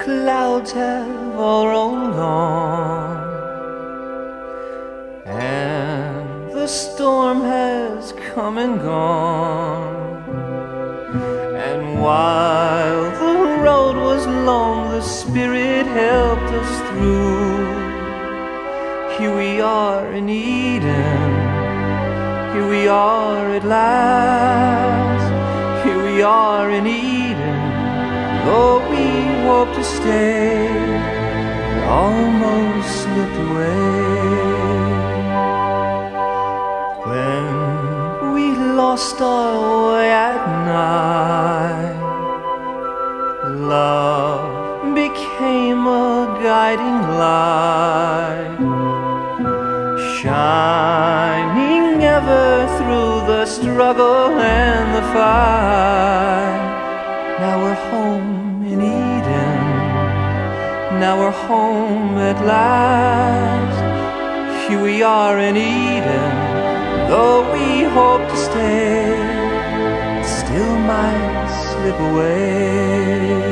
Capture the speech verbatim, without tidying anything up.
clouds have all rolled on, and the storm has come and gone. And while the road was long, the Spirit helped us through. Here we are in Eden, here we are at last. Here we are in Eden, though we hope to stay, we almost slipped away. When we lost our way at night, love became a guiding light, shining ever through the struggle and the fight. Now we're home in Eden, now we're home at last. Here we are in Eden, though we hope to stay, still might slip away.